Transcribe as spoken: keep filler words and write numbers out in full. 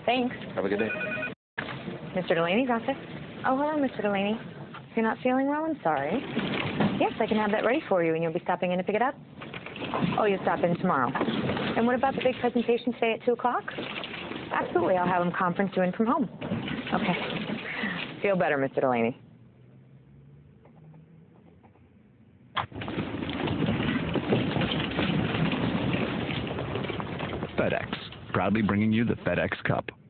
Thanks. Have a good day. Mister Delaney's office. Oh, hello, Mister Delaney. If you're not feeling well, I'm sorry. Yes, I can have that ready for you, and you'll be stopping in to pick it up? Oh, you'll stop in tomorrow. And what about the big presentation today at two o'clock? Absolutely, I'll have them conference you in from home. Okay. Feel better, Mister Delaney. FedEx, proudly bringing you the FedEx Cup.